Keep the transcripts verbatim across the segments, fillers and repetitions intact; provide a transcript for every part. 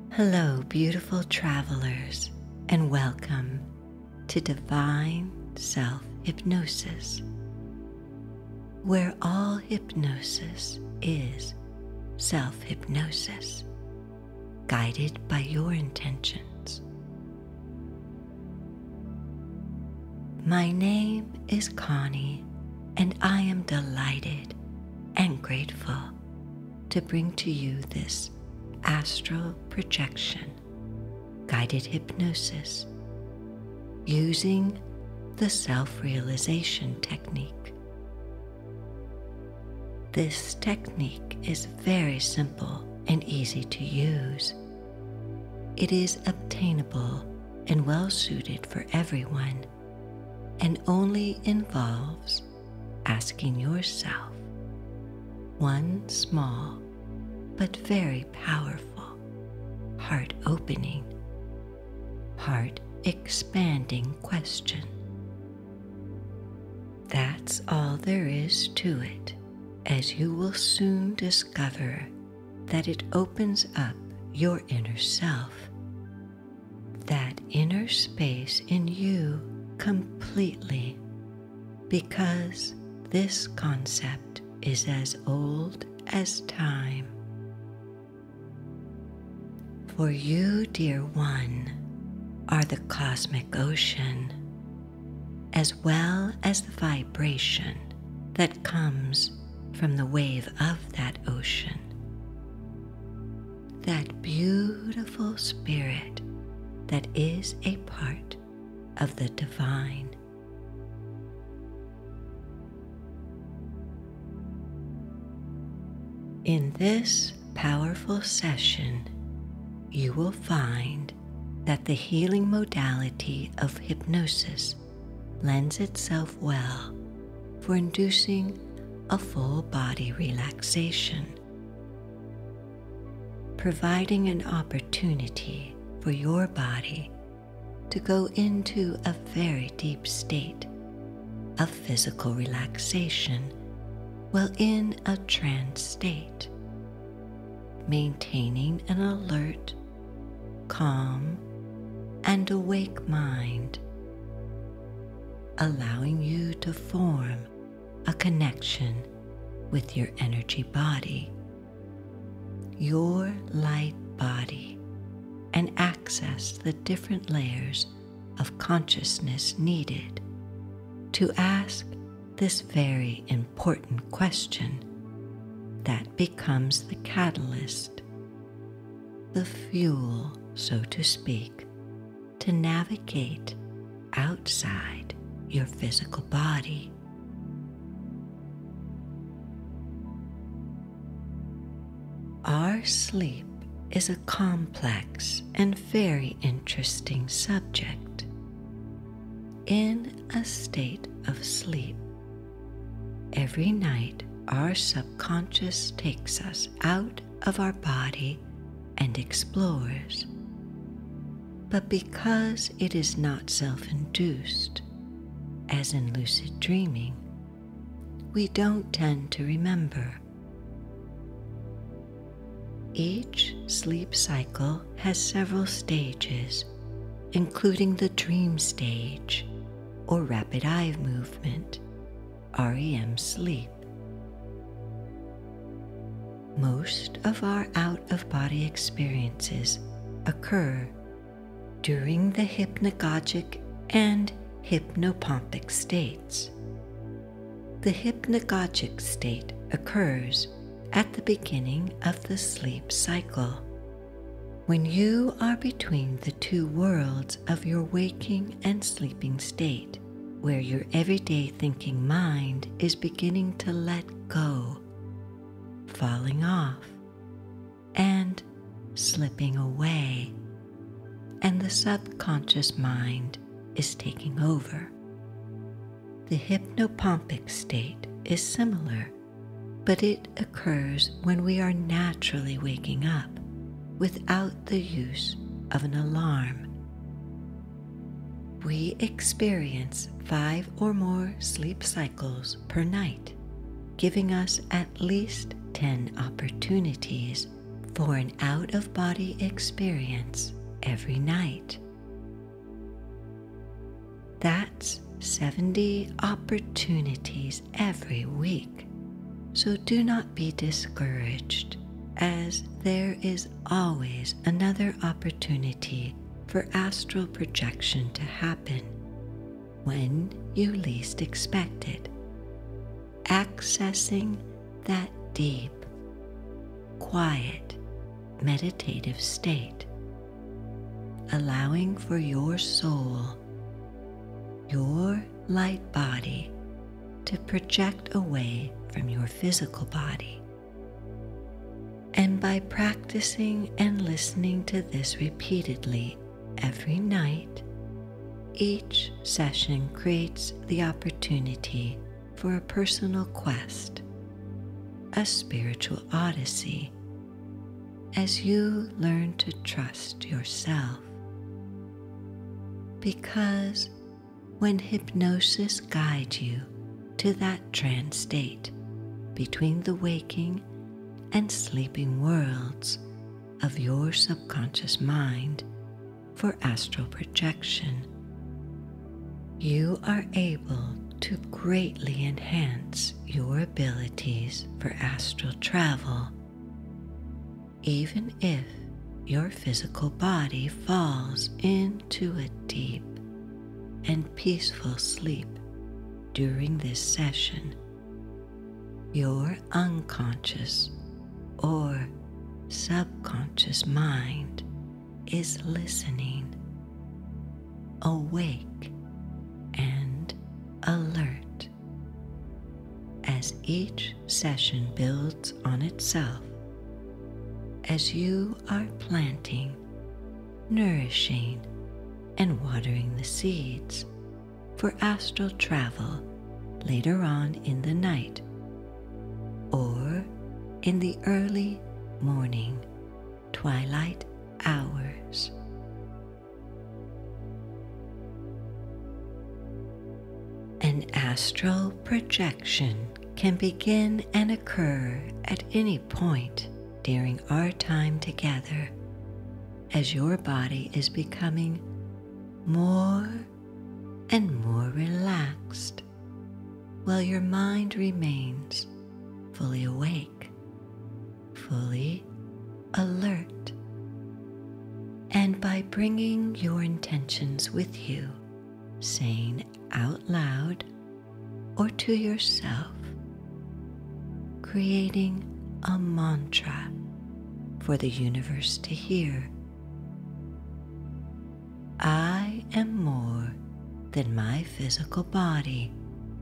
Hello, beautiful travelers, and welcome to Divine Self-Hypnosis, where all hypnosis is self-hypnosis, guided by your intentions. My name is Connie, and I am delighted and grateful to bring to you this Astral Projection guided hypnosis using the self-realization technique. This technique is very simple and easy to use. It is obtainable and well suited for everyone, and only involves asking yourself one small but very powerful, heart-opening, heart-expanding question. That's all there is to it, as you will soon discover that it opens up your inner self, that inner space in you completely, because this concept is as old as time. For you, dear one, are the cosmic ocean, as well as the vibration that comes from the wave of that ocean. That beautiful spirit that is a part of the divine. In this powerful session, you will find that the healing modality of hypnosis lends itself well for inducing a full body relaxation, providing an opportunity for your body to go into a very deep state of physical relaxation while in a trance state, maintaining an alert, calm, and awake mind, allowing you to form a connection with your energy body, your light body, and access the different layers of consciousness needed to ask this very important question that becomes the catalyst, the fuel, so to speak, to navigate outside your physical body. Our sleep is a complex and very interesting subject. In a state of sleep, every night our subconscious takes us out of our body and explores. But because it is not self-induced, as in lucid dreaming, we don't tend to remember. Each sleep cycle has several stages, including the dream stage, or rapid eye movement, R E M sleep. Most of our out-of-body experiences occur during the hypnagogic and hypnopompic states. The hypnagogic state occurs at the beginning of the sleep cycle, when you are between the two worlds of your waking and sleeping state, where your everyday thinking mind is beginning to let go, falling off, and slipping away, and the subconscious mind is taking over. The hypnopompic state is similar, but it occurs when we are naturally waking up without the use of an alarm. We experience five or more sleep cycles per night, giving us at least ten opportunities for an out-of-body experience every night. That's seventy opportunities every week, so do not be discouraged, as there is always another opportunity for astral projection to happen when you least expect it, accessing that deep, quiet, meditative state, allowing for your soul, your light body, to project away from your physical body. And by practicing and listening to this repeatedly every night, each session creates the opportunity for a personal quest, a spiritual odyssey, as you learn to trust yourself. Because when hypnosis guides you to that trance state between the waking and sleeping worlds of your subconscious mind for astral projection, you are able to greatly enhance your abilities for astral travel, even if your physical body falls into a deep and peaceful sleep during this session. Your unconscious or subconscious mind is listening, awake and alert, as each session builds on itself, as you are planting, nourishing, and watering the seeds for astral travel later on in the night or in the early morning twilight hours. An astral projection can begin and occur at any point during our time together, as your body is becoming more and more relaxed, while your mind remains fully awake, fully alert. And by bringing your intentions with you, saying out loud or to yourself, creating a mantra for the universe to hear. I am more than my physical body.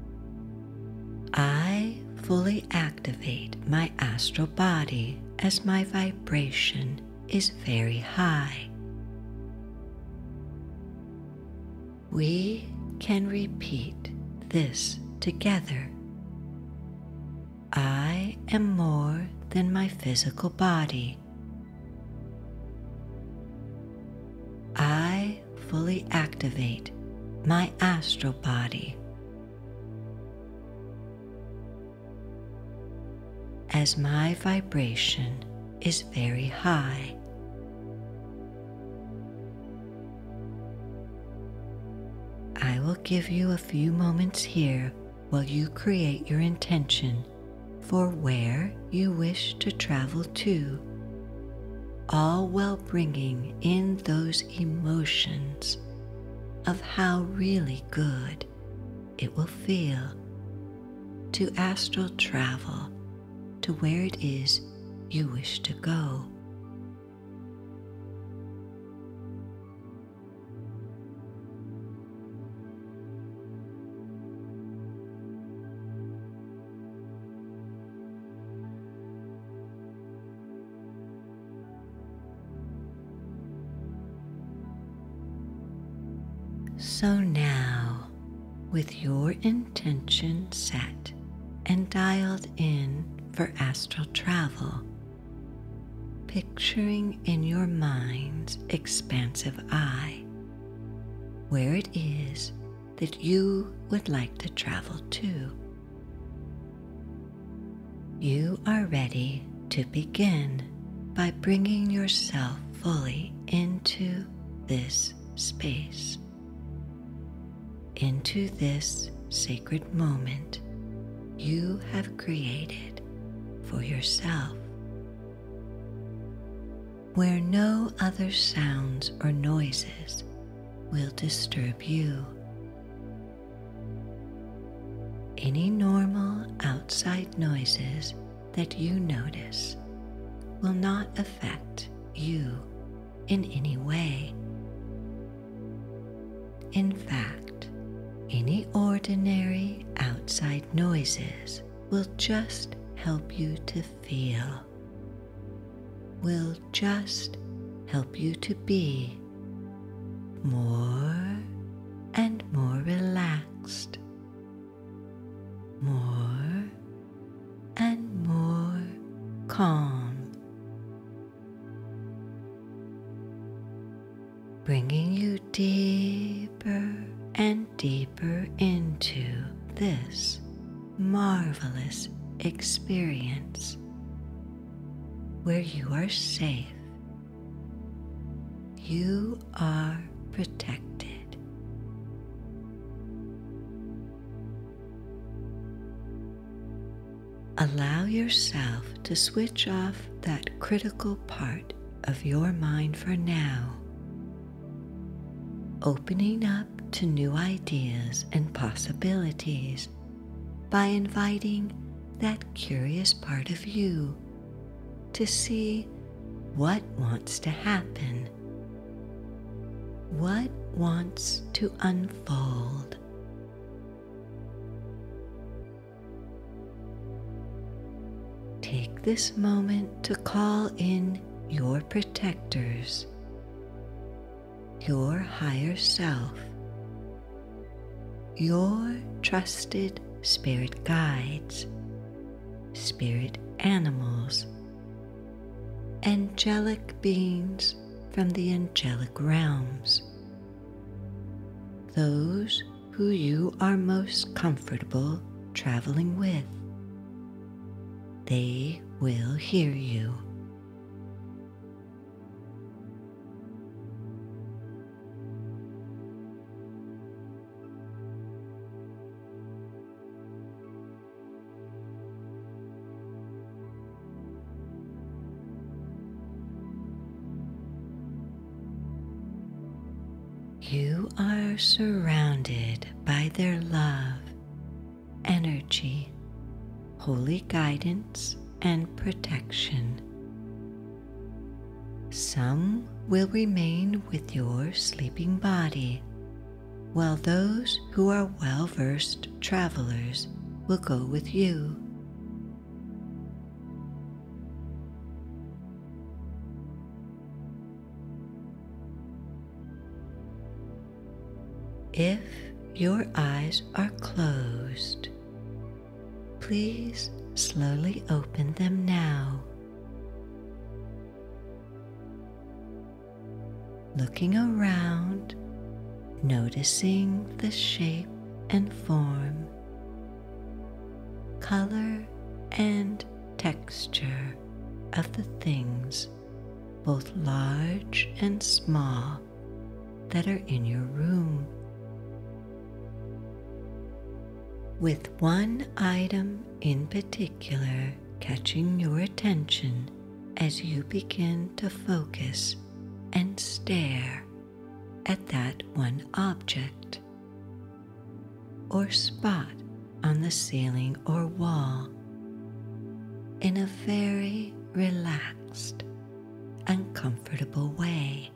I fully activate my astral body as my vibration is very high. We can repeat this together. I am more than my physical body. I fully activate my astral body as my vibration is very high. I will give you a few moments here while you create your intention for where you wish to travel to, all while bringing in those emotions of how really good it will feel to astral travel to where it is you wish to go. So now, with your intention set and dialed in for astral travel, picturing in your mind's expansive eye where it is that you would like to travel to, you are ready to begin by bringing yourself fully into this space, into this sacred moment you have created for yourself, where no other sounds or noises will disturb you. Any normal outside noises that you notice will not affect you in any way. In fact, any ordinary outside noises will just help you to feel, will just help you to be more and more relaxed, more and more calm, bringing you deeper and deeper into this marvelous experience where you are safe, you are protected. Allow yourself to switch off that critical part of your mind for now, opening up to new ideas and possibilities by inviting that curious part of you to see what wants to happen, what wants to unfold. Take this moment to call in your protectors, your higher self, your trusted spirit guides, spirit animals, angelic beings from the angelic realms, those who you are most comfortable traveling with. They will hear you. You are surrounded by their love, energy, holy guidance, and protection. Some will remain with your sleeping body, while those who are well-versed travelers will go with you. If your eyes are closed, please slowly open them now. Looking around, noticing the shape and form, color and texture of the things, both large and small, that are in your room. With one item in particular catching your attention as you begin to focus and stare at that one object or spot on the ceiling or wall in a very relaxed and comfortable way.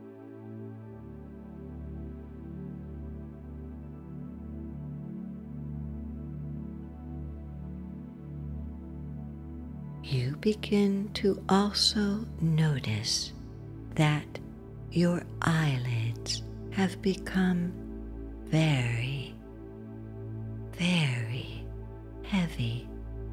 You begin to also notice that your eyelids have become very, very heavy.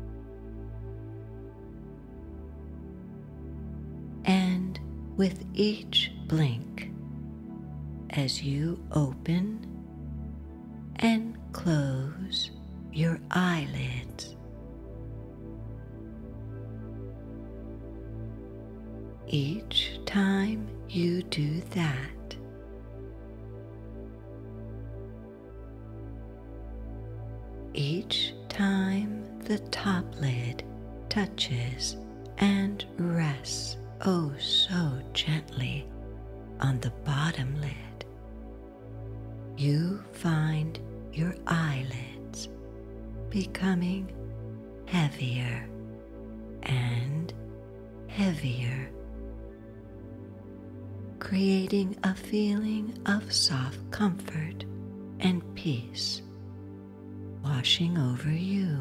And with each blink, as you open and close your eyelids, Each time you do that, each time the top lid touches and rests oh so gently on the bottom lid, you find your eyelids becoming heavier and heavier, creating a feeling of soft comfort and peace washing over you.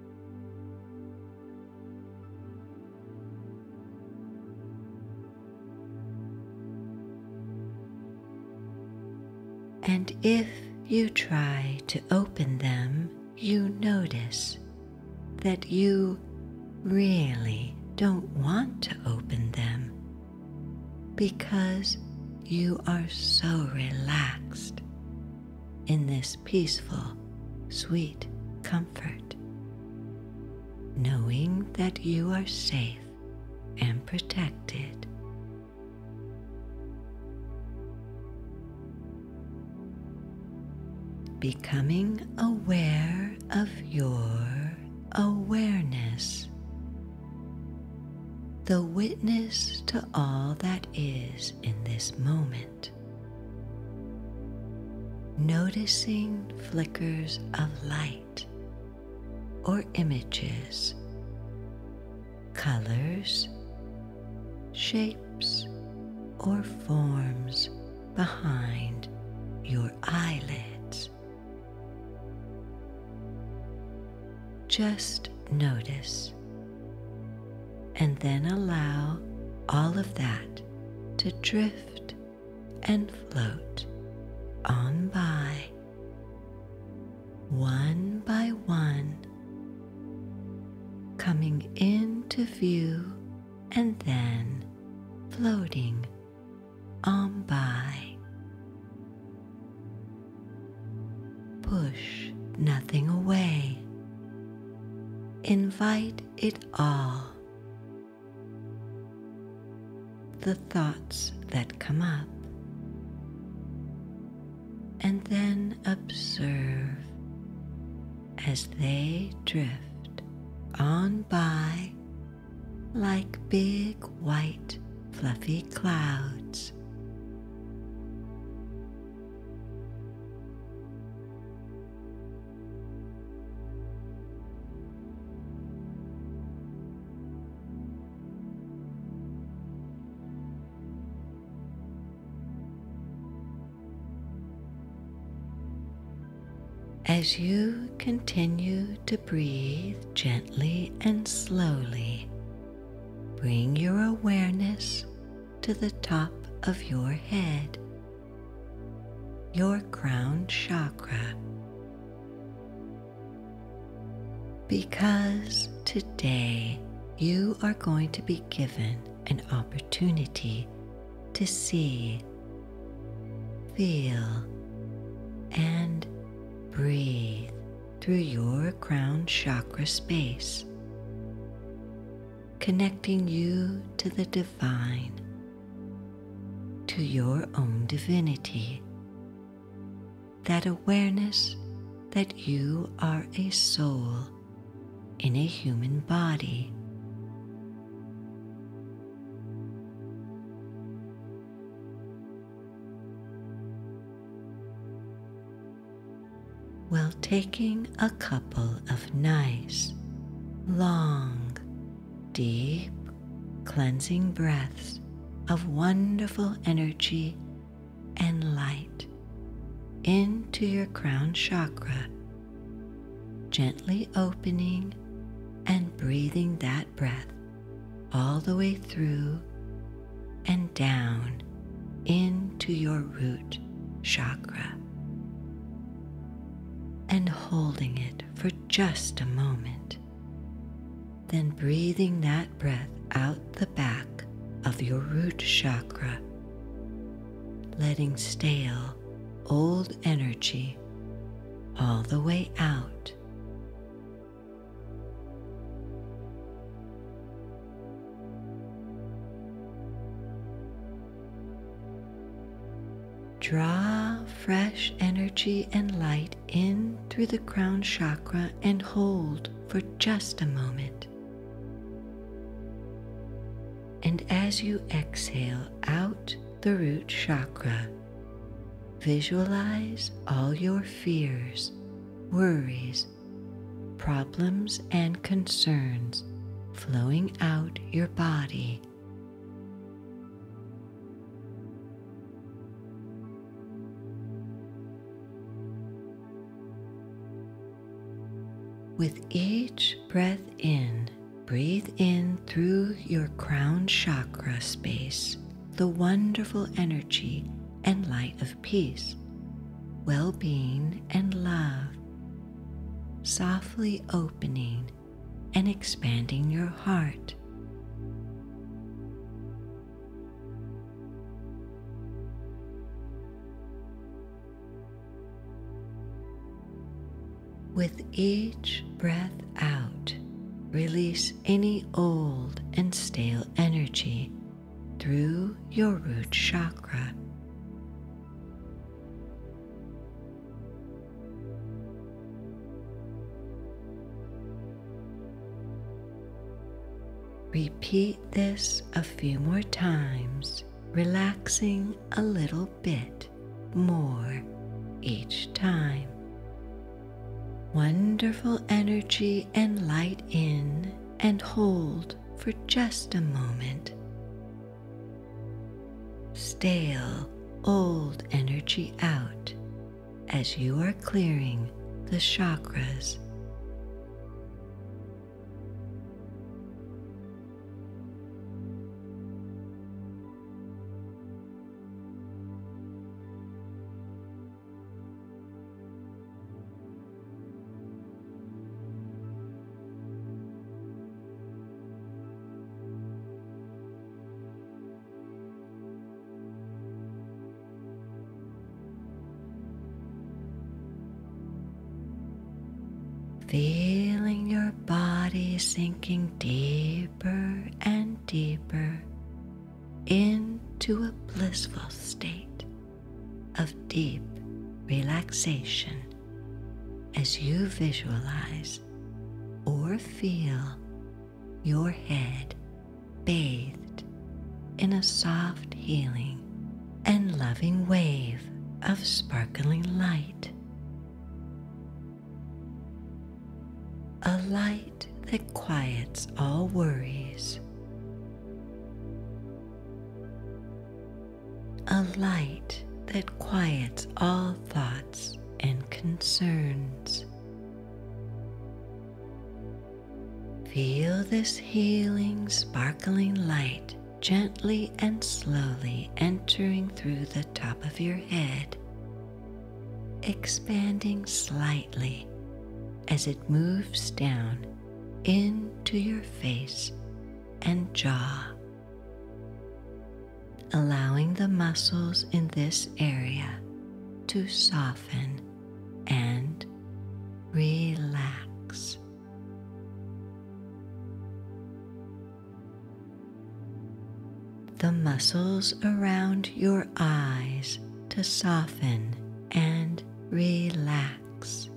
And if you try to open them, you notice that you really don't want to open them because you are so relaxed in this peaceful, sweet comfort, knowing that you are safe and protected. Becoming aware of your awareness, the witness to all that is in this moment. Noticing flickers of light or images, colors, shapes, or forms behind your eyelids. Just notice, and then allow all of that to drift and float on by, one by one, coming into view and then floating on by. Push nothing away. Invite it all. The thoughts that come up, and then observe as they drift on by like big white fluffy clouds. As you continue to breathe gently and slowly, bring your awareness to the top of your head, your crown chakra, because today you are going to be given an opportunity to see, feel, and breathe through your crown chakra space, connecting you to the divine, to your own divinity, that awareness that you are a soul in a human body. While taking a couple of nice, long, deep, cleansing breaths of wonderful energy and light into your crown chakra, gently opening and breathing that breath all the way through and down into your root chakra, and holding it for just a moment, then breathing that breath out the back of your root chakra, letting stale, old energy all the way out. Draw fresh energy and light in through the crown chakra and hold for just a moment. And as you exhale out the root chakra, visualize all your fears, worries, problems, and concerns flowing out your body. With each breath in, breathe in through your crown chakra space the wonderful energy and light of peace, well-being, and love, softly opening and expanding your heart. With each breath out, release any old and stale energy through your root chakra. Repeat this a few more times, relaxing a little bit more each time. Wonderful energy and light in, and hold for just a moment. Stale, old energy out as you are clearing the chakras. Feeling your body sinking deeper and deeper into a blissful state of deep relaxation as you visualize or feel your head bathed in a soft, healing, and loving wave of sparkling light. A light that quiets all worries. A light that quiets all thoughts and concerns. Feel this healing, sparkling light gently and slowly entering through the top of your head, expanding slightly as it moves down into your face and jaw, allowing the muscles in this area to soften and relax. The muscles around your eyes to soften and relax.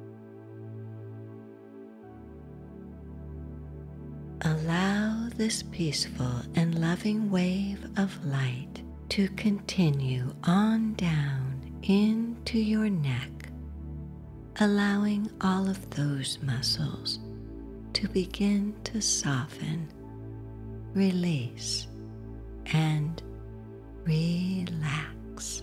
Allow this peaceful and loving wave of light to continue on down into your neck, allowing all of those muscles to begin to soften, release, and relax.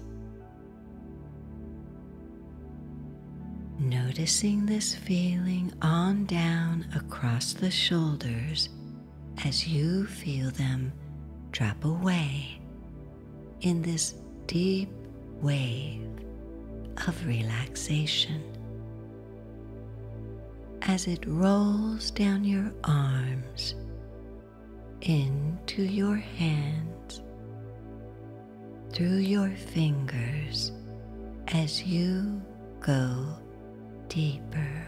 Noticing this feeling on down across the shoulders as you feel them drop away in this deep wave of relaxation. As it rolls down your arms, into your hands, through your fingers as you go deeper.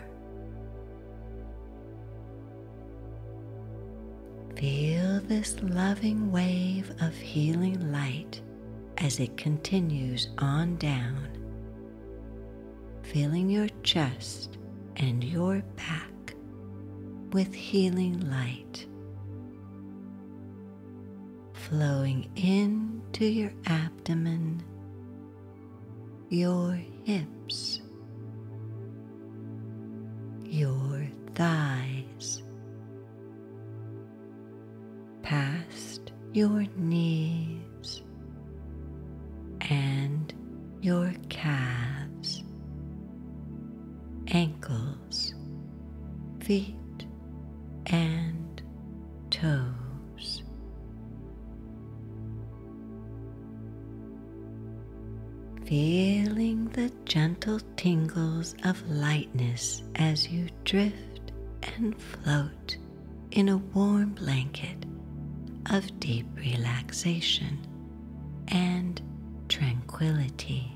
Feel this loving wave of healing light as it continues on down, filling your chest and your back with healing light, flowing into your abdomen, your hips, your thighs, past your knees and your calves, ankles, feet, and toes. Feeling the gentle tingles of lightness as you drift and float in a warm blanket of deep relaxation and tranquility.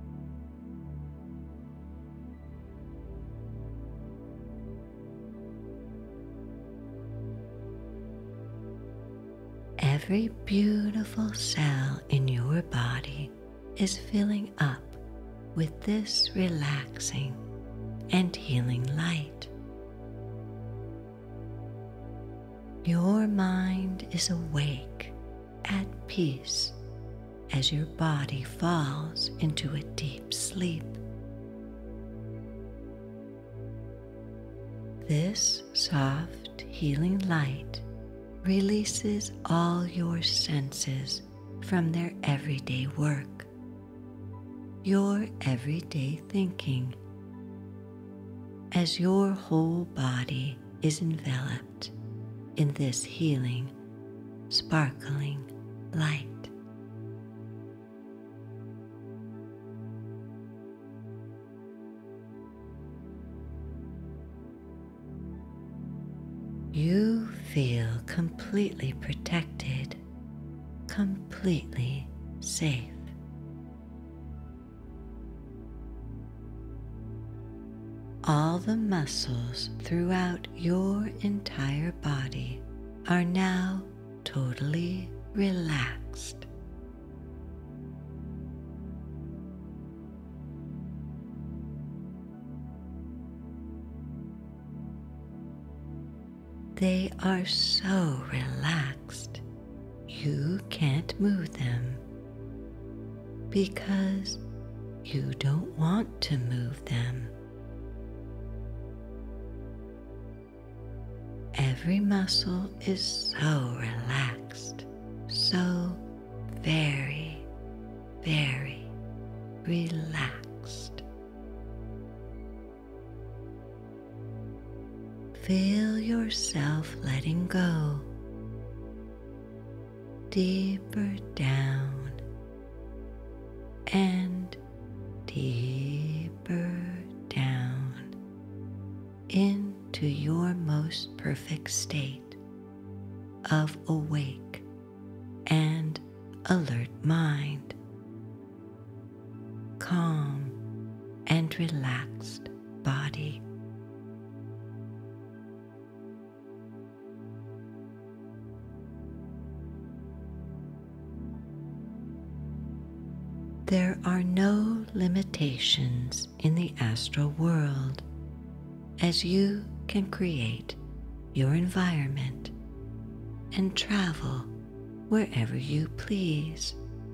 Every beautiful cell in your body is filling up with this relaxing and healing light. Your mind is awake, at peace, as your body falls into a deep sleep. This soft, healing light releases all your senses from their everyday work, your everyday thinking, as your whole body is enveloped in this healing, sparkling light. You feel completely protected, completely safe. All the muscles throughout your entire body are now totally relaxed. They are so relaxed, you can't move them because you don't want to move them. Every muscle is so relaxed, so very, very relaxed. Feel yourself letting go, deeper down and deeper down into your most perfect state of awake and alert mind, calm and relaxed body. There are no limitations in the astral world, as you can create your environment and travel wherever you please.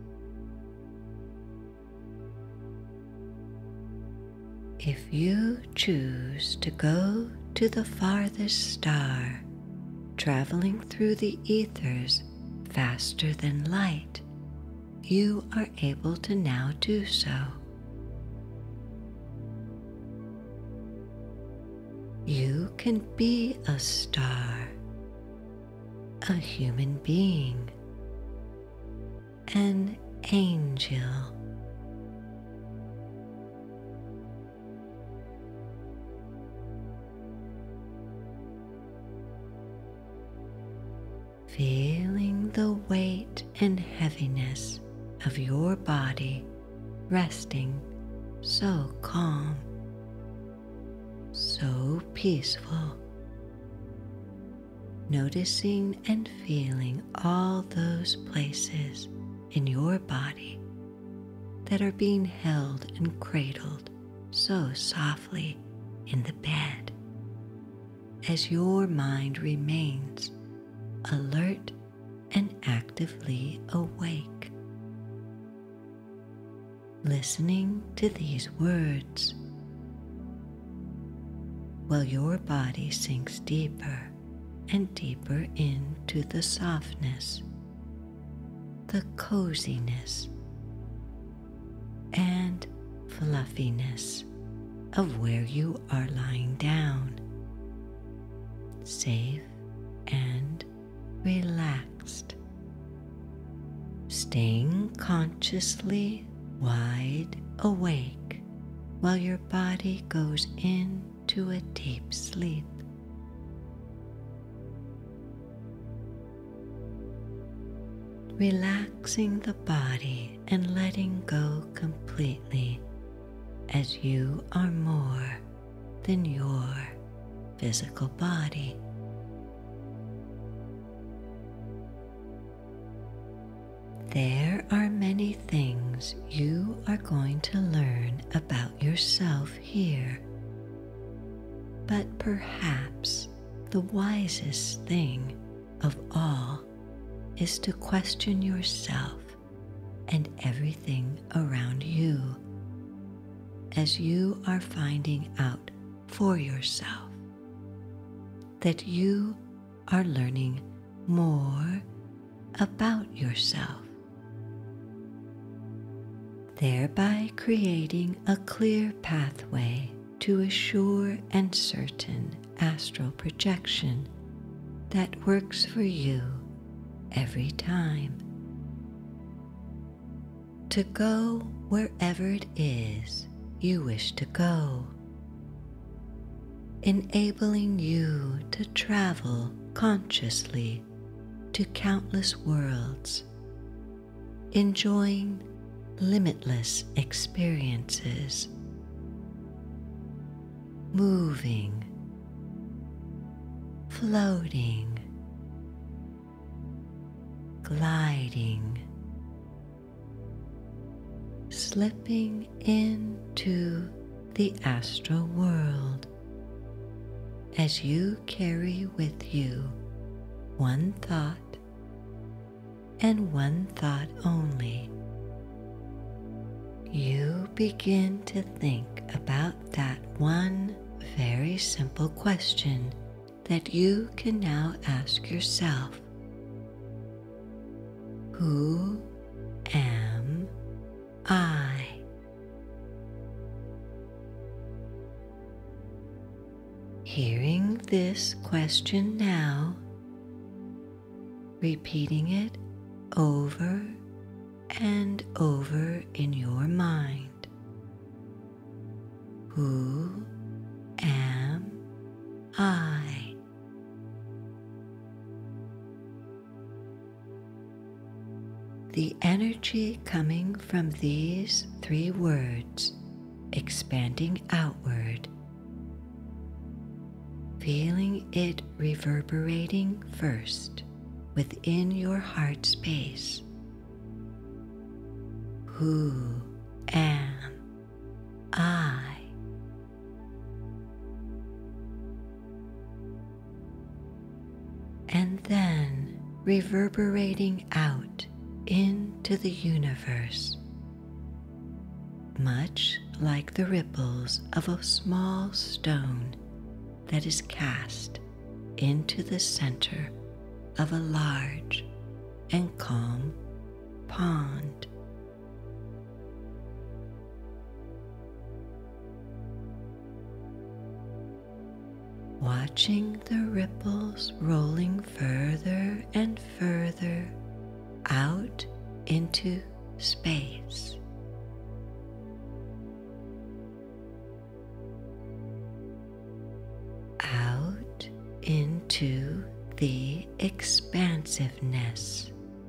If you choose to go to the farthest star, traveling through the ethers faster than light, you are able to now do so. You can be a star, a human being, an angel, feeling the weight and heaviness of your body resting so calm, so peaceful, noticing and feeling all those places in your body that are being held and cradled so softly in the bed as your mind remains alert and actively awake. Listening to these words while your body sinks deeper and deeper into the softness, the coziness, and fluffiness of where you are lying down, safe and relaxed, staying consciously wide awake while your body goes into a deep sleep. Relaxing the body and letting go completely as you are more than your physical body. There are many things you are going to learn about yourself here, but perhaps the wisest thing of all is to question yourself and everything around you as you are finding out for yourself that you are learning more about yourself, thereby creating a clear pathway to a sure and certain astral projection that works for you every time. To go wherever it is you wish to go, enabling you to travel consciously to countless worlds, enjoying limitless experiences, moving, floating, gliding, slipping into the astral world as you carry with you one thought and one thought only. You begin to think about that one very simple question that you can now ask yourself. Who am I? Hearing this question now, repeating it over and over in your mind. Who am I? The energy coming from these three words, expanding outward, feeling it reverberating first within your heart space. Who am I? And then reverberating out into the universe, much like the ripples of a small stone that is cast into the center of a large and calm pond. Watching the ripples rolling further and further out into space. Out into the expansiveness.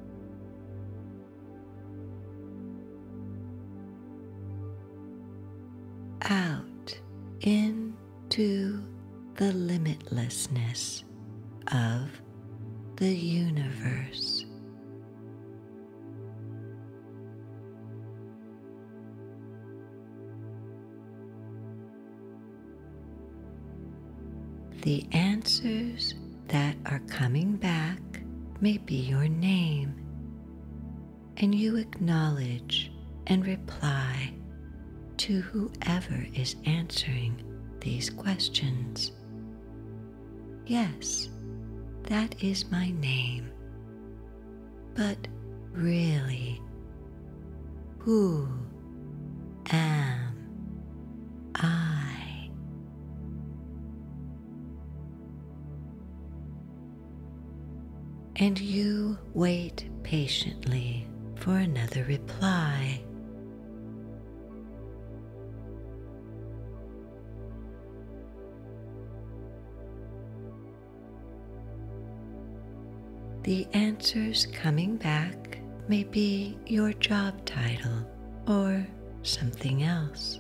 Out into the limitlessness of the universe. The answers that are coming back may be your name, and you acknowledge and reply to whoever is answering these questions. Yes, that is my name. But really, who am I? And you wait patiently for another reply. The answers coming back may be your job title or something else.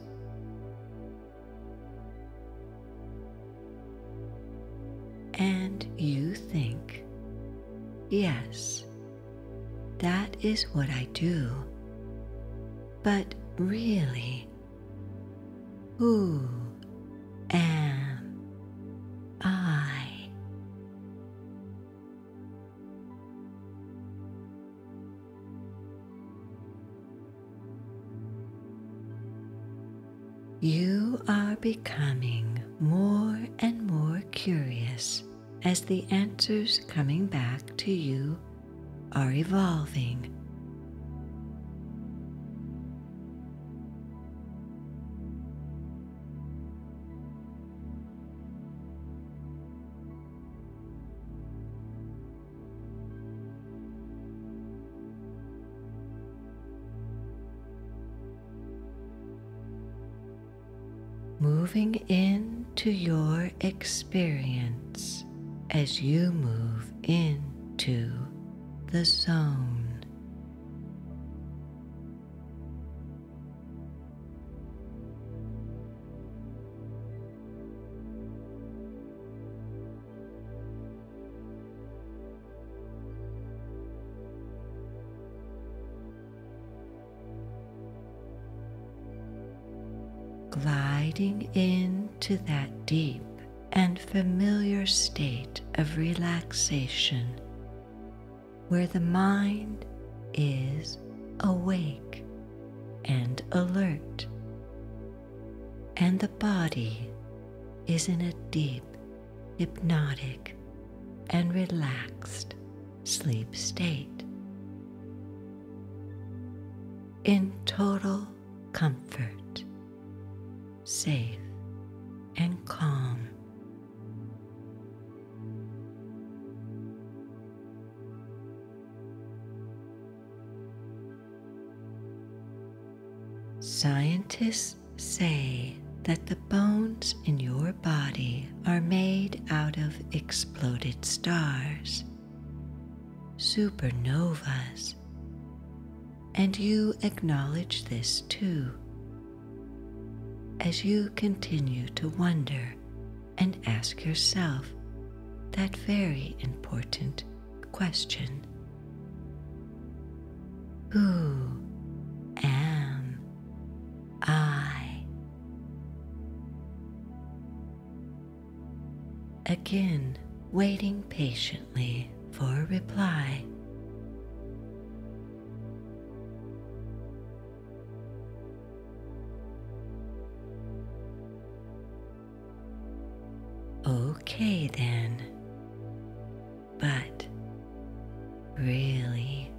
And you think, yes, that is what I do. But really, who am I? You are becoming more and more curious as the answers coming back to you are evolving. Moving into your experience as you move into the zone. Gliding into that deep and familiar state of relaxation where the mind is awake and alert and the body is in a deep, hypnotic and relaxed sleep state. In total comfort, safe and calm. Scientists say that the bones in your body are made out of exploded stars, supernovas, and you acknowledge this too, as you continue to wonder and ask yourself that very important question. Who am I? Again, waiting patiently for a reply. Okay then, but really,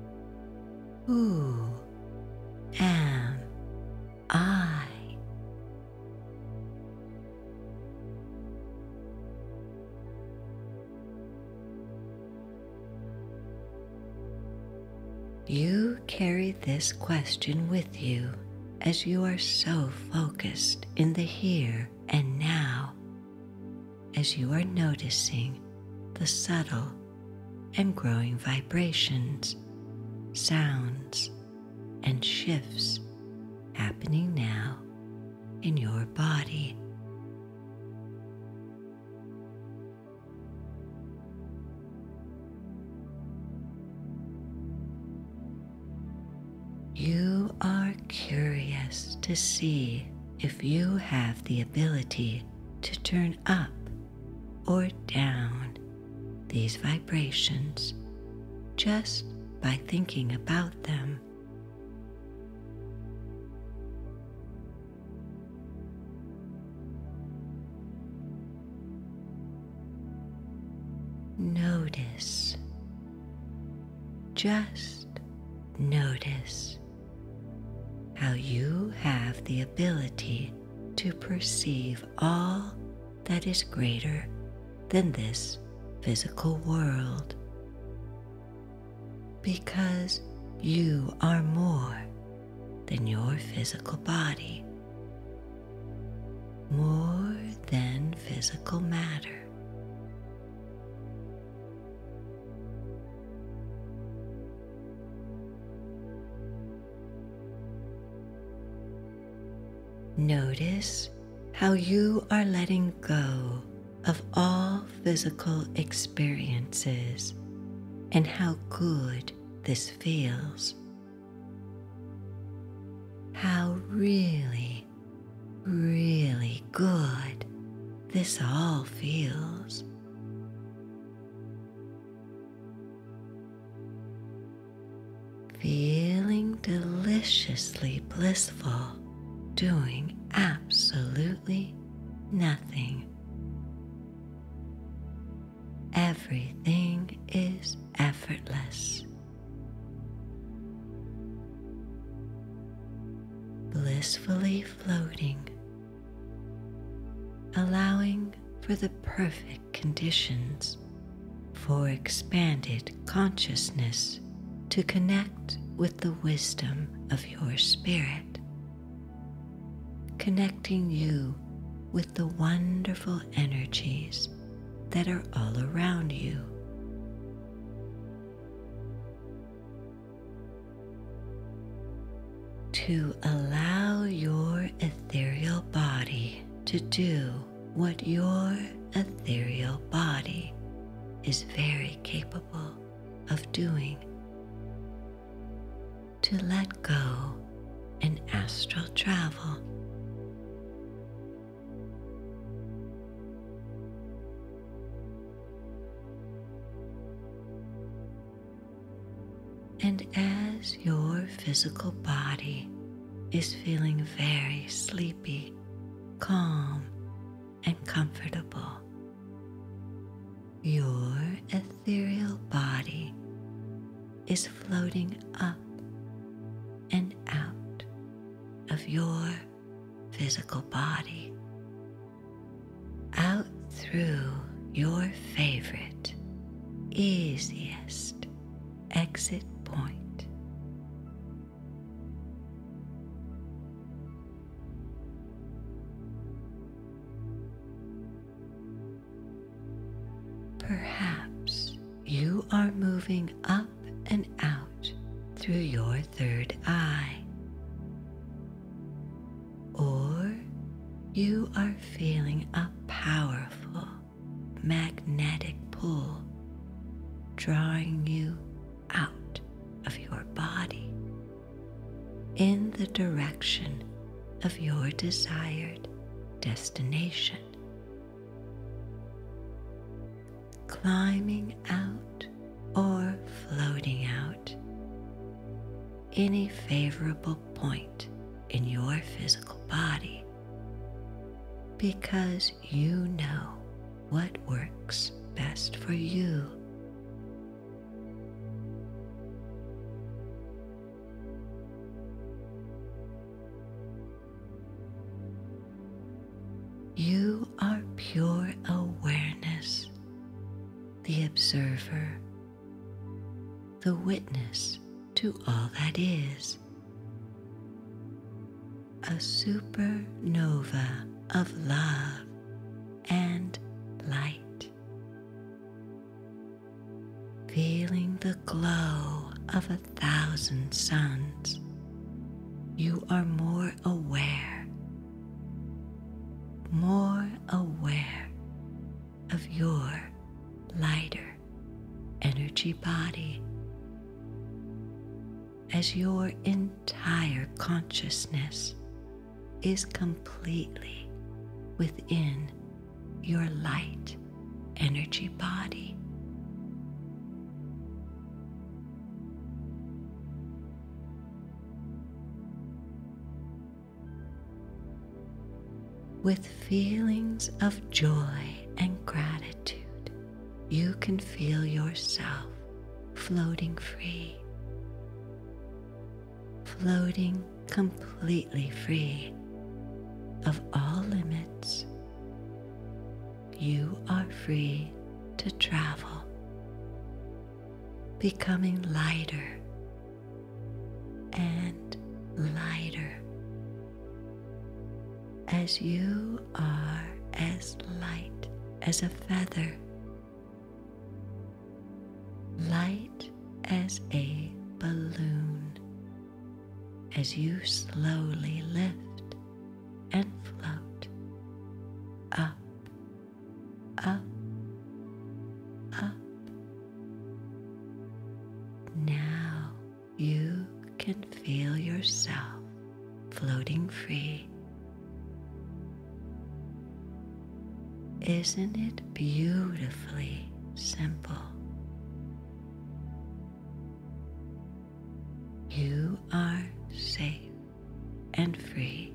who am I? You carry this question with you as you are so focused in the here and now, as you are noticing the subtle and growing vibrations, sounds, and shifts happening now in your body. You are curious to see if you have the ability to turn up or down these vibrations just by thinking about them. Notice, just notice how you have the ability to perceive all that is greater than this physical world, because you are more than your physical body, more than physical matter. Notice how you are letting go of all physical experiences and how good this feels. How really, really good this all feels. Feeling deliciously blissful, doing absolutely nothing. Everything is effortless. Blissfully floating, allowing for the perfect conditions for expanded consciousness to connect with the wisdom of your spirit, connecting you with the wonderful energies that are all around you. To allow your ethereal body to do what your ethereal body is very capable of doing. To let go and astral travel. And as your physical body is feeling very sleepy, calm, and comfortable, your ethereal body is floating up and out of your physical body, out through your favorite, easiest exit point. Perhaps you are moving up and out through your third eye, or you are feeling a powerful magnetic pull drawing you out of your body in the direction of your desired destination. Climbing out or floating out any favorable point in your physical body, because you know what works best for you. You are pure awareness, the observer, the witness to all that is. A supernova of love and light. Feeling the glow of a thousand suns, you are more aware, more aware of your lighter energy body, as your entire consciousness is completely within your light energy body. With feelings of joy and gratitude, you can feel yourself floating free, floating completely free of all limits. You are free to travel, becoming lighter and lighter as you are as light as a feather, light as a balloon, as you slowly lift and float up, up, up. Now you can feel yourself floating free. Isn't it beautifully simple? You are safe and free.